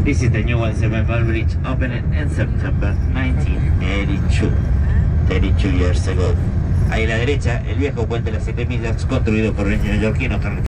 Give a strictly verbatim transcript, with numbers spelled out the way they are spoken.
This is the new one seven mile bridge opened in September nineteen eighty-two. thirty-two years ago. Ahí a la derecha, el viejo puente de las siete millas construido por el neoyorquino